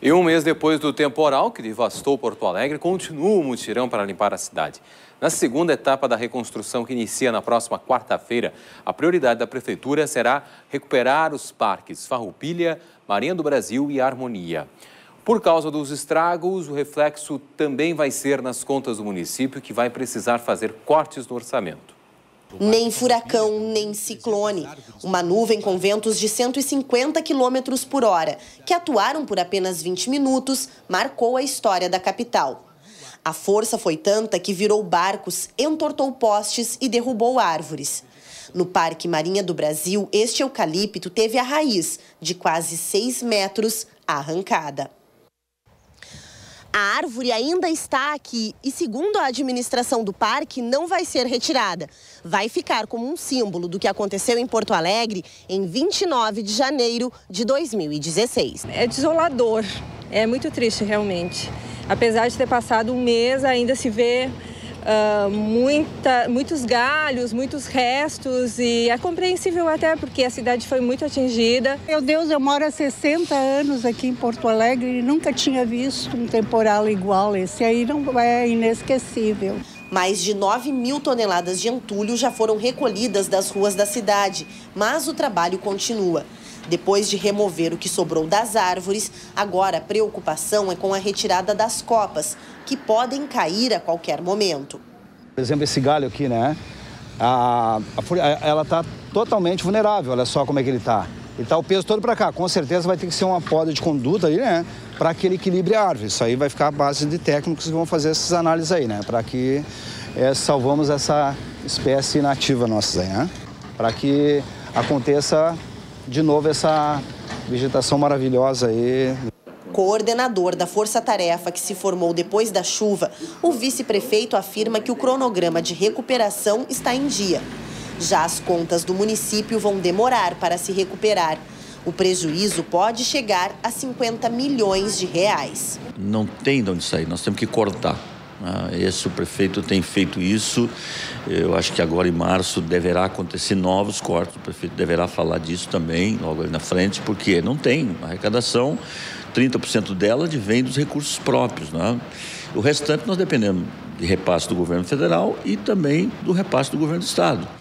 E um mês depois do temporal que devastou Porto Alegre, continua o mutirão para limpar a cidade. Na segunda etapa da reconstrução, que inicia na próxima quarta-feira, a prioridade da Prefeitura será recuperar os parques Farroupilha, Marinha do Brasil e Harmonia. Por causa dos estragos, o reflexo também vai ser nas contas do município, que vai precisar fazer cortes no orçamento. Nem furacão, nem ciclone. Uma nuvem com ventos de 150 km por hora, que atuaram por apenas 20 minutos, marcou a história da capital. A força foi tanta que virou barcos, entortou postes e derrubou árvores. No Parque Marinha do Brasil, este eucalipto teve a raiz, de quase 6 metros, arrancada. A árvore ainda está aqui e, segundo a administração do parque, não vai ser retirada. Vai ficar como um símbolo do que aconteceu em Porto Alegre em 29 de janeiro de 2016. É desolador, é muito triste realmente. Apesar de ter passado um mês, ainda se vê muitos galhos, muitos restos, e é compreensível até porque a cidade foi muito atingida. Meu Deus, eu moro há 60 anos aqui em Porto Alegre e nunca tinha visto um temporal igual esse. Aí não é inesquecível. Mais de 9.000 toneladas de entulho já foram recolhidas das ruas da cidade, mas o trabalho continua. Depois de remover o que sobrou das árvores, agora a preocupação é com a retirada das copas, que podem cair a qualquer momento. Por exemplo, esse galho aqui, né? Ela está totalmente vulnerável, olha só como é que ele está. Ele está o peso todo para cá. Com certeza vai ter que ser uma poda de conduta aí, né? Para que ele equilibre a árvore. Isso aí vai ficar à base de técnicos que vão fazer essas análises aí, né? Para que salvamos essa espécie nativa nossa aí, né? Para que aconteça de novo essa vegetação maravilhosa aí. Coordenador da força-tarefa que se formou depois da chuva, o vice-prefeito afirma que o cronograma de recuperação está em dia. Já as contas do município vão demorar para se recuperar. O prejuízo pode chegar a 50 milhões de reais. Não tem de onde sair, nós temos que cortar. O prefeito tem feito isso. Eu acho que agora em março deverá acontecer novos cortes. O prefeito deverá falar disso também logo ali na frente, porque não tem arrecadação, 30% dela vem dos recursos próprios, né? O restante nós dependemos de repasse do governo federal e também do repasse do governo do estado.